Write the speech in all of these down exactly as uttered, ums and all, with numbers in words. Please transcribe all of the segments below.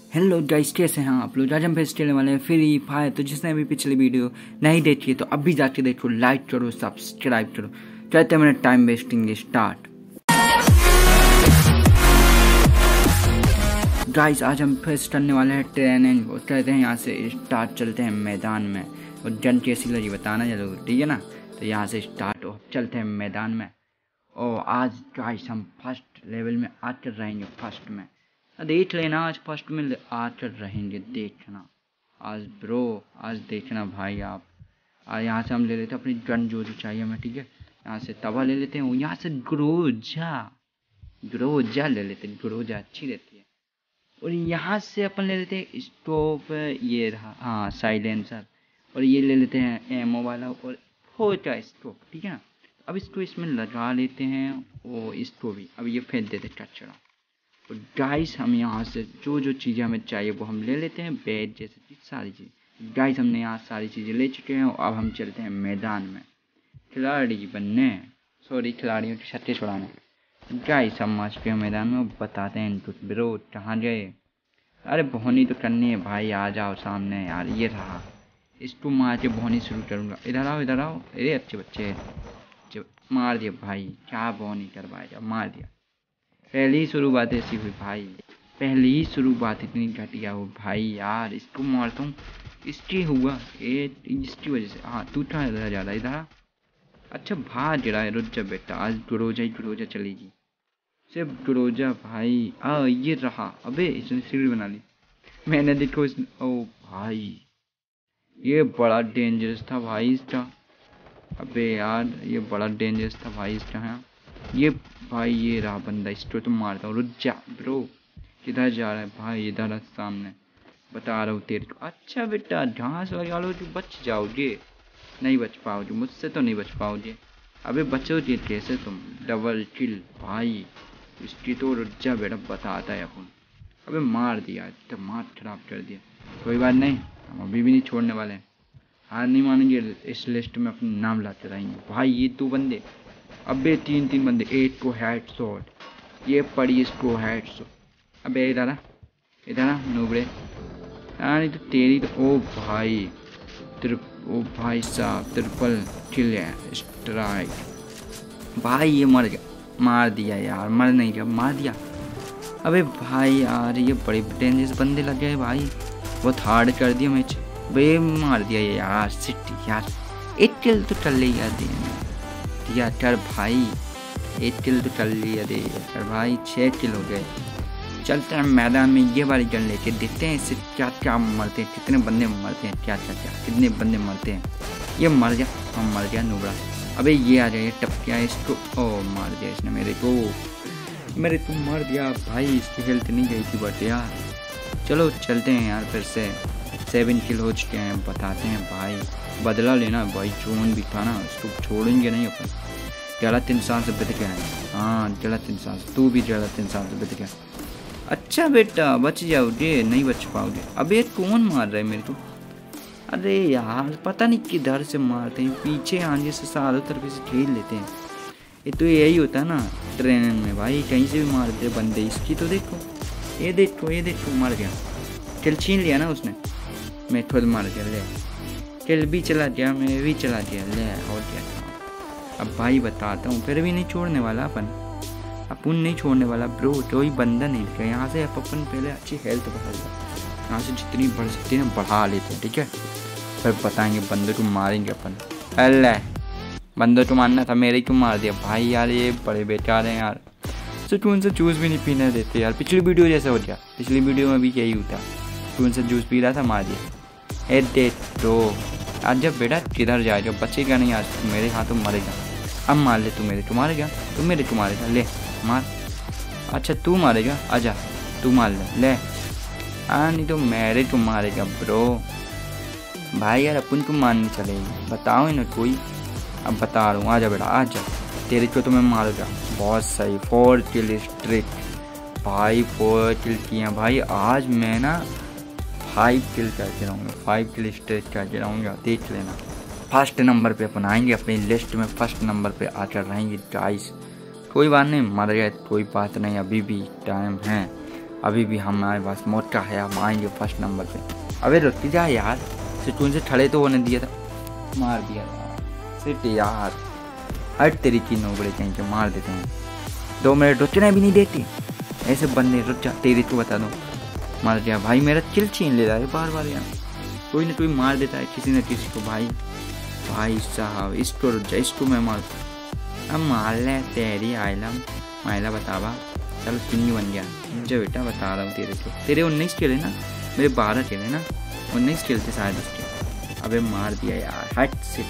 Hello guys, कैसे हैं आप लोग। आज हम फेस खेलने वाले हैं फ्री फायर। तो जिसने अभी पिछली वीडियो नहीं देखी है तो अभी जाके देखो, लाइक करो, सब्सक्राइब करो। चलते हैं, मैंने टाइम वेस्टिंग स्टार्ट। गाइस आज हम फेस करने वाले हैं ट्रेनिंग। कहते हैं यहाँ से स्टार्ट, चलते हैं मैदान में। और जन कैसी लगी बताना जरूर, ठीक है ना। तो यहाँ से स्टार्ट हो, चलते हैं मैदान में। और आज गाइस हम फर्स्ट लेवल में आकर रहेंगे। फर्स्ट में देख लेना, आज फर्स्ट में आकर रहेंगे, देखना आज ब्रो, आज देखना भाई आप। आज यहाँ से हम ले लेते हैं अपनी गन जो जो चाहिए हमें, ठीक है। यहाँ से तवा ले लेते हैं, यहाँ से ग्रोजा ग्रोजा ले लेते हैं, ग्रोजा अच्छी रहती है। और यहाँ से अपन ले लेते हैं स्टोव, ये रहा हाँ साइलेंसर। और ये ले लेते हैं एमओ वाला और फोटा स्टोव, ठीक है ना। अब इसको इसमें लगा लेते हैं और इसको भी अब ये फेंक देते कचरा। और गाइस हम यहाँ से जो जो चीज़ें हमें चाहिए वो हम ले लेते हैं, बेड जैसे चीज़ सारी चीज़। गाइस हमने यहाँ सारी चीज़ें ले चुके हैं और अब हम चलते हैं मैदान में खिलाड़ी बनने, सॉरी खिलाड़ियों की छत्ते छुड़ाने। गाइस हम आ चुके हैं मैदान में और बताते हैं कुछ ब्रो कहाँ गए। अरे बोहनी तो करनी है भाई, आ जाओ सामने यार। ये रहा, इसको मार के बोहनी शुरू करूँगा। इधर आओ इधर आओ, अरे अच्छे बच्चे, मार दिया भाई। क्या बोहनी करवाएगा, मार दिया। पहली ही शुरुआत ऐसी हुई भाई, पहली ही शुरुआत इतनी घटिया हो भाई यार। इसको मारता हूँ, इसकी हुआ ये इसकी वजह से। हाँ तू था इधर ज़्यादा, इधर अच्छा भाग रहा है। रुक जा बेटा, आज गुरोजा ही गुरोजा चलेगी, सिर्फ गुरोजा भाई। आ ये रहा, अबे इसने सीढ़ी बना ली मैंने, देखो इस। ओ भाई ये बड़ा डेंजरस था भाई इसका। अबे यार ये बड़ा डेंजरस था भाई इसका। हाँ ये भाई ये रहा बंदा, इसको तो मारता हूँ। रुक जा ब्रो, किधर जा रहा है भाई, इधर सामने बता रहा हूँ तेरे को। अच्छा बेटा घास लगा लो जो बच जाओगे, नहीं बच पाओगे, मुझसे तो नहीं बच पाओगे। अबे बचोगे कैसे तुम। डबल किल भाई इसकी तो। रुक जा बेटा बताता है अपन। अबे मार दिया, दिमाग खराब कर दिया। कोई बात नहीं, हम अभी भी नहीं छोड़ने वाले हैं, हार नहीं मानेंगे। इस लिस्ट में अपना नाम लाते रहेंगे भाई। ये दो बंदे, अबे तीन तीन बंदे, एक को हेड शॉट, ये पड़ी इसको हेड शॉट। अबे इधर आ इधर आ नूबड़े, नहीं तो तेरी तो। ओ भाई त्रिप ओ भाई साहब ट्रिपल किल है, स्ट्राइक भाई। ये मर गया, मार दिया यार, मर नहीं गया मार दिया। अबे भाई यार ये बड़े डेंजरस बंदे लग गए भाई, बहुत हार्ड कर दिया मैच। बे मार दिया यार, सिट यार। एक किल तो कर ले यार दिया कर भाई, एक किल तो कर लिया दे कर भाई। छः किल हो गए। चलते हैं मैदान में, ये वाली गन लेके देखते हैं इससे क्या क्या मरते हैं, कितने बंदे मरते हैं, क्या क्या क्या कितने बंदे मरते हैं। ये मर गया, हम मर गया नूबड़ा। अबे ये आ जाए टपकिया इसको। ओ मार दिया इसने मेरे को, मेरे को मार दिया भाई। इसकी हेल्थ नहीं गई थी बट यार। चलो चलते हैं यार फिर से। सेवन किल हो चुके हैं, बताते हैं भाई। बदला लेना भाई, जोन भी था ना, उसको छोड़ेंगे नहीं अपन। गलत इंसान से बच गया है, हाँ गलत इंसान से, तू भी गलत इंसान से बच गया। अच्छा बेटा बच जाओगे, नहीं बच पाओगे। अबे कौन मार रहा है मेरे को। अरे यार पता नहीं किधर से मारते हैं, पीछे आने से सालों तरफ से खेल लेते हैं। ये तो यही होता है ना ट्रेनिंग में भाई, कहीं से भी मारते बंदे। इसकी तो देखो, ये देखो ये देखो, मर गया। किल छीन लिया ना उसने, मैं खुद मार गया। ले किल भी चला गया, मैं भी चला गया, ले हो गया। अब भाई बताता हूँ, फिर भी नहीं छोड़ने वाला अपन, अपन नहीं छोड़ने वाला ब्रो। कोई बंदा नहीं दिखा यहाँ से। अपन पहले अच्छी हेल्थ बढ़ा लिया, यहाँ से जितनी बढ़ सकती है ना बढ़ा लेते हैं, ठीक है। फिर बताएंगे बंदे को मारेंगे अपन। अल्लाह बंदे को मारना था, मेरे को मार दिया भाई। यार ये बड़े बेकार हैं यार, सुकून से जूस भी नहीं पीने देते यार। पिछली वीडियो जैसे हो गया, पिछली वीडियो में भी यही होता, सुकून से जूस पी रहा था, मार दिया। ए दे तो आज जब बेटा किधर जाएगा, बचेगा नहीं आज तो मेरे हाथों मरेगा। अब मार ले, तू मेरे को मारेगा, तू मेरे को मारेगा, ले मार। अच्छा तू मारेगा, आजा तू मार ले, ले हाँ नहीं तो मेरे को मारेगा ब्रो। भाई यार अपन को मारनी चलेगी, बताओ ना कोई। अब बता रहा हूँ, आजा बेटा आजा, तेरे को तो मैं मारूंगा। बहुत सही, फोर किल स्ट्रिक भाई, फोर किल किए हैं भाई। आज मैं ना फाइव किल करके रहूँगा, फाइव किल स्ट्रिक करके रहूँगा, देख लेना। फर्स्ट नंबर पे अपन आएंगे, अपनी लिस्ट में फर्स्ट नंबर पे आकर रहेंगे गाइस। कोई बात नहीं, मर गए कोई बात नहीं, अभी भी टाइम है। अभी भी हमारे पास मौका है, हम आएंगे फर्स्ट नंबर पे। अबे रुक जा यार, सिटून से खड़े तो होने दिया था, मार दिया यार सिट यार। हट तेरी की नोबड़े कहीं के, मार देते हैं। दो मिनट रुकने भी नहीं देती ऐसे बंदे। रुक जा, तेरी तो बता दो, मार दिया भाई। मेरा चिल छीन ले रहा है बार बार यार, कोई ना कोई मार देता है किसी न किसी को भाई। भाई साहब इसको रुक जा, इसको मैं मार अब मार ले तेरी आयला मायला बतावा। चलो किन्नी बन गया जो बेटा, बता रहा हूँ तेरे को। तेरे उन्नीस किल है ना, मेरे बारह किल है ना, उन्नीस किल थे शायद उसके। अबे मार दिया यार, हट से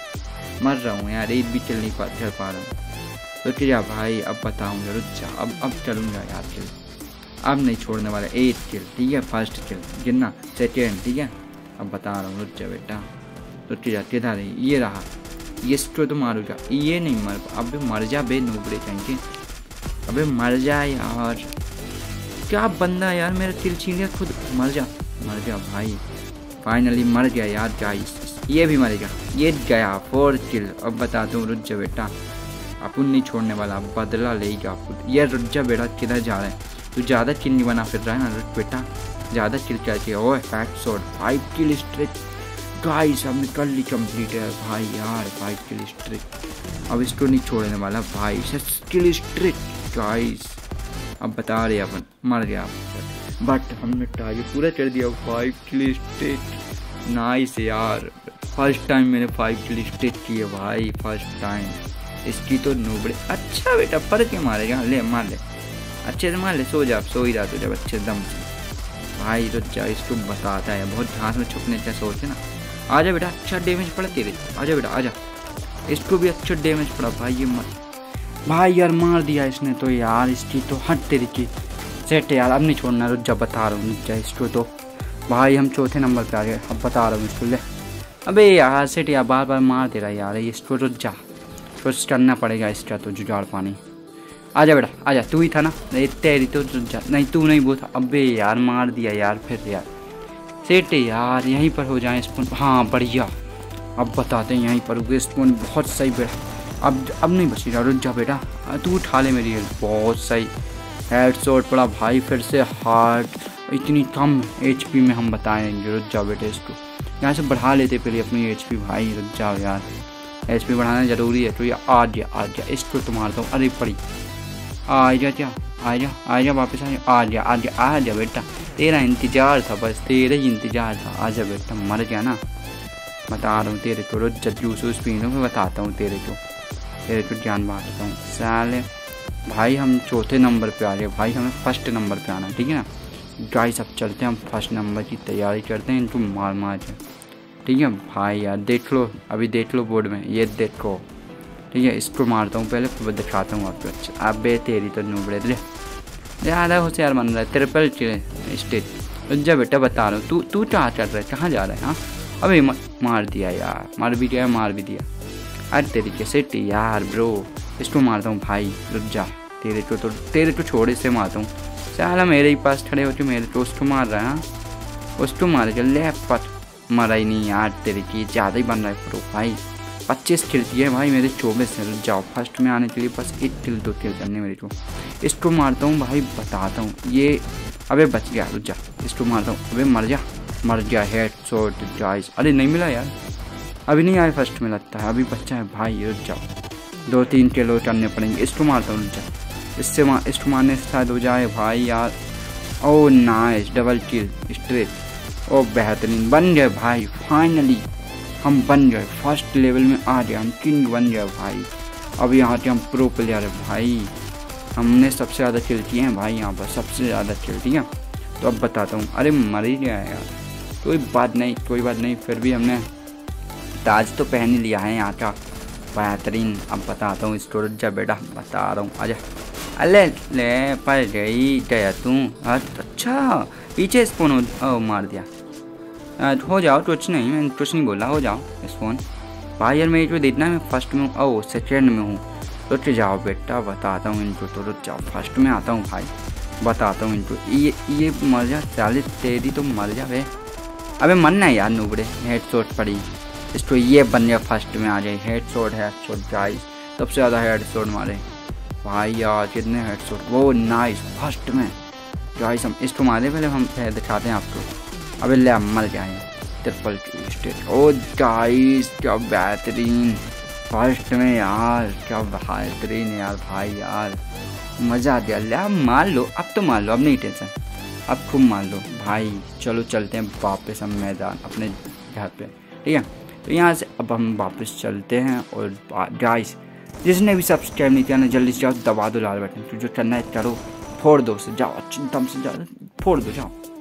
मर रहा हूँ यार, एक भी किल नहीं पा चल पा रहा हूँ। तो क्या भाई अब बताऊँगा, रुक जा, अब अब चलूँगा यार किल, अब नहीं छोड़ने वाला। एट किल ठीक है, फर्स्ट किल गिनना, सेकेंड ठीक है। अब बता रहा हूँ, रुक जा बेटा, रुक जा, किधर रही, ये रहा, ये स्टो तो मारूंगा, ये नहीं मर। अबे मर जा बे नूबड़े कहेंगे, अबे मर जा यार, क्या बंदा यार, मेरा तिल छीन लिया खुद। मर जा मर जा भाई, फाइनली मर गया यार गाइस, ये भी मरेगा, ये गया फोर किल। अब बताता हूँ, रुक जा बेटा, अपन नहीं छोड़ने वाला, बदला लेगा अपन। ये रुक जा बेटा, किधर जा रहा है तू, ज़्यादा किल नहीं बना फिर रहा है ना, रुक बेटा, ज़्यादा किल क्या किया। ओए fact shot, five kill streak guys, हमने कर ली कंप्लीट है भाई यार, फाइव किल स्ट्रिक। अब इसको नहीं छोड़ने वाला भाई, सिक्स किल स्ट्रिक गाइस। अब बता रहे अपन, मर गया बट हमने टारगेट पूरा कर दिया, फाइव किल स्ट्रिक नाइस यार। फर्स्ट टाइम मैंने फाइव किल स्ट्रिक किए भाई, फर्स्ट टाइम। इसकी तो नूबड़े, अच्छा बेटा पर के मारेगा, ले मार ले अच्छे से मार ले, सो जा, सो ही रहा तो जब अच्छे दम से भाई। तो क्या इसको बताता है, बहुत घास में छुपने क्या सोचते ना। आजा बेटा, अच्छा डैमेज पड़ा तेरे, आजा बेटा आजा, इसको भी अच्छा डैमेज पड़ा भाई। ये मत भाई यार, मार दिया इसने तो यार, इसकी तो हट तेरी की सेट यार। अब नहीं छोड़ना, रुक जा, बता रहा हूँ रुक जा, इसको तो भाई हम चौथे नंबर पे आ गए। अब बता रहा हूँ इसको, ले अबे यार सेट यार, बार बार मार दे रहा है यार, इसको रुक जा, कुछ करना पड़ेगा इसका तो जुगाड़ पानी। आजा बेटा आजा, तू ही था ना, नहीं तेरी तो रुक जा, नहीं तू नहीं वो था। अबे यार मार दिया यार फिर यार, सेट यार यहीं पर हो जाए स्पून, हाँ बढ़िया। अब बताते हैं यहीं पर हुए स्पून, बहुत सही बेटा। अब अब नहीं बचेगा, रुक जा बेटा, तू उठा ले मेरी हेल्प, बहुत सही। हेड शॉट पड़ा भाई, फिर से हार्ट, इतनी कम एचपी में हम बताएंगे। रुक जाओ बेटे, इसको यहाँ से बढ़ा लेते पहले अपनी एचपी भाई, रुक जाओ यार, एचपी बढ़ाना ज़रूरी है। तो ये आ गया आ गया, इसको तो मारता हूँ, अरे पड़ी, आ जा क्या, आ जा आ जा वापस आ जा, आ जा आ जा आ जा बेटा, तेरा इंतजार था बस, तेरा ही इंतजार था, आ जा बेटा, मर गया ना, बता रहा हूँ तेरे को। रोज जब जूस वूस पी लूँ मैं बताता हूँ तेरे को, तेरे को ज्ञान बांटता हूँ साले। भाई हम चौथे नंबर पे आ गए भाई, हमें फर्स्ट नंबर पे आना, ठीक है ना गाइस। अब चलते हैं, हम फर्स्ट नंबर की तैयारी करते हैं, इनको मार मार के, ठीक है भाई यार। देख लो अभी, देख लो बोर्ड में, ये देखो ठीक है, इसको मारता हूँ पहले, फिर दिखाता हूँ आपको। अच्छा अबे तेरी तो नूबड़े, ले ज़्यादा होशियार बन रहा है, ट्रिपल स्टेट। जा बेटा बता रहा हूँ, तू तू क्या चल रहा है, कहाँ जा रहा है। हाँ अबे मार दिया यार, मार भी दिया मार भी दिया, अरे तरीके से यार ब्रो, इसको मारता हूँ भाई। रुक जा, तेरे को तो तेरे को छोड़े से मारता हूँ, साला मेरे ही पास खड़े होके मेरे को उसको मार रहा है। हाँ उसको मार के ले पत, मरा ही नहीं यार, तेरे की ज़्यादा ही बन रहा है प्रो भाई। पच्चीस किल किए भाई मेरे, चौबीस से। रुक जाओ, फर्स्ट में आने के लिए बस एक किल दो किल करने मेरे को। इसको मारता हूँ भाई, बताता हूँ ये, अबे बच गया, रुक जा, इसको मारता हूँ, अबे मर जा मर गया, हेड शॉट गाइस। अरे नहीं मिला यार, अभी नहीं आया फर्स्ट में लगता है, अभी बच्चा है भाई। रुक जाओ, दो तीन किलो करने पड़ेंगे। इसको मारता हूँ, रुक जा, इससे मार, इसको मारने से शायद हो जाए भाई यार। ओ नाइस, डबल किल स्ट्रेट, ओ बेहतरीन, बन गए भाई, फाइनली हम बन गए, फर्स्ट लेवल में आ गए, हम किंग बन गए भाई। अब यहाँ के हम प्रो प्लेयर है भाई, हमने सबसे ज़्यादा किल किए हैं भाई यहाँ पर, सबसे ज़्यादा किल, ठीक है। तो अब बताता हूँ, अरे मर ही गया यार, कोई बात नहीं कोई बात नहीं, फिर भी हमने ताज तो पहन ही लिया है यहाँ का, बेहतरीन। अब बताता हूँ इसको, रुक जा बेटा बता रहा हूँ, आजा। अले ले पर गई गया तू, अच्छा पीछे स्पोन हो, मार दिया। हो जाओ, कुछ नहीं, मैंने कुछ नहीं बोला, हो जाओ स्पोन भाई। यार मेरे को देखना, मैं फर्स्ट में हूँ, ओ सेकेंड में हूँ। रुक जाओ बेटा बताता हूँ इनको, तो रुक जाओ, फर्स्ट में आता हूँ भाई, बताता हूँ इनको। ये ये मर जा, चालीस तेरी तो मर जा बे, अबे मरना है यार नूबड़े, हेड शॉट पड़ी इसको, ये बन गया फर्स्ट में आ जाए। Head shot head shot guys, सबसे ज़्यादा हेड शॉट मारे भाई यार, कितने हेड शॉट, वो नाइस फर्स्ट में। गाइस हम इसको मारे, पहले हम पहले दिखाते हैं आपको। अबे ले मर जाए ट्रिपल ट्विस्टेड। ओ गाइस क्या बेहतरीन फर्स्ट में यार, क्या बेहतरीन यार भाई यार, मज़ा आ गया। ले अब मार लो, अब तो मार लो, अब नहीं टेंशन, अब खूब मार लो भाई। चलो चलते हैं वापस हम मैदान अपने घर पे, ठीक है। तो यहाँ से अब हम वापस चलते हैं। और गाइस जिसने भी सब्सक्राइब नहीं किया ना, जल्दी से जाओ दबा दो लाल बटन, तो जो करना है करो, फोड़ दो उसे, जाओ अच्छी दम से जाओ, फोड़ दो जाओ।